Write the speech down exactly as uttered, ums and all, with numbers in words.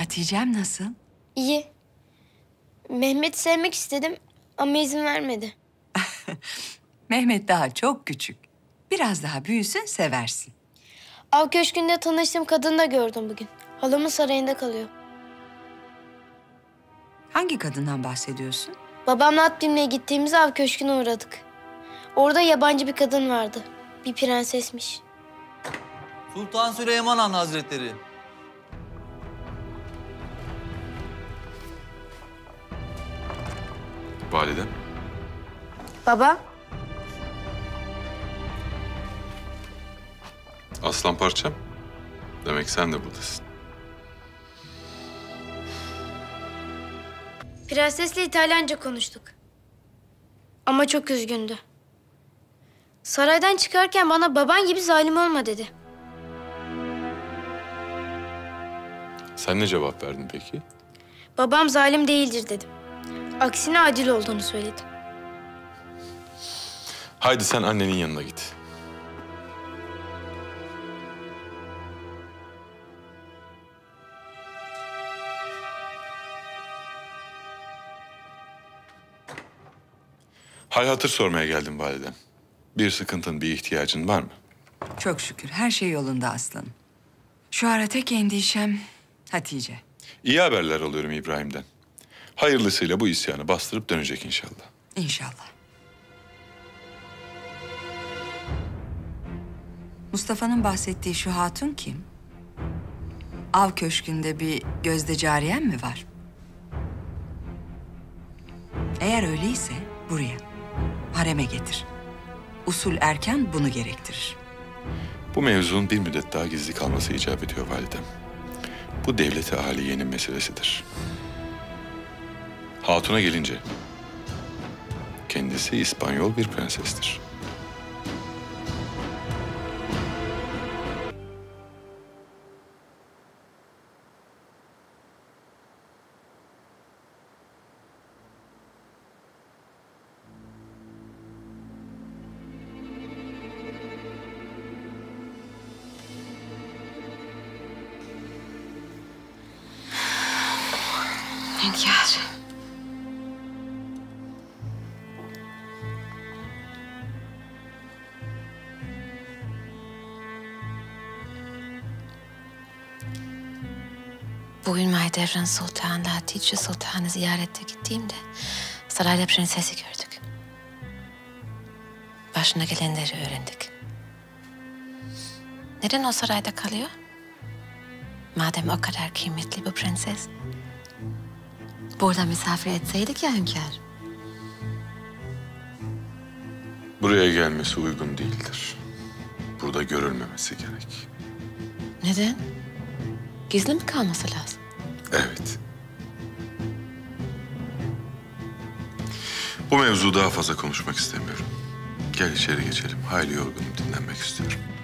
Hatice'm nasıl? İyi. Mehmet'i sevmek istedim ama izin vermedi. Mehmet daha çok küçük. Biraz daha büyüsün seversin. Av köşkünde tanıştığım kadını da gördüm bugün. Halamın sarayında kalıyor. Hangi kadından bahsediyorsun? Babamla at binmeye gittiğimiz av köşküne uğradık. Orada yabancı bir kadın vardı. Bir prensesmiş. Sultan Süleyman Han Hazretleri. Validem. Baba, Aslan parçam. Demek sen de buradasın. prensesle İtalyanca konuştuk. Ama çok üzgündü. Saraydan çıkarken bana baban gibi zalim olma dedi. Sen ne cevap verdin peki? Babam zalim değildir dedim. Aksine adil olduğunu söyledim. Haydi sen annenin yanına git. Hal hatır sormaya geldim validem. Bir sıkıntın, bir ihtiyacın var mı? Çok şükür her şey yolunda aslanım. Şu ara tek endişem Hatice. İyi haberler alıyorum İbrahim'den. Hayırlısıyla bu isyanı bastırıp dönecek inşallah. İnşallah. Mustafa'nın bahsettiği şu hatun kim? Av köşkünde bir gözde cariyen mi var? Eğer öyleyse buraya, hareme getir. Usul erken bunu gerektirir. Bu mevzunun bir müddet daha gizli kalması icap ediyor validem. Bu devlet-i aliyenin meselesidir. Hatun'a gelince, kendisi İspanyol bir prensestir. Hünkâr. Bugün Mahidevran Sultan'la Hatice Sultan'ı ziyarete gittiğimde sarayda prensesi gördük. Başına gelenleri öğrendik. Neden o sarayda kalıyor? Madem o kadar kıymetli bu prenses. Burada misafir etseydik ya hünkâr. Buraya gelmesi uygun değildir. Burada görülmemesi gerek. Neden? Gizli mi kalması lazım? Evet. Bu mevzu daha fazla konuşmak istemiyorum. Gel içeri geçelim. Hayli yorgunum, dinlenmek istiyorum.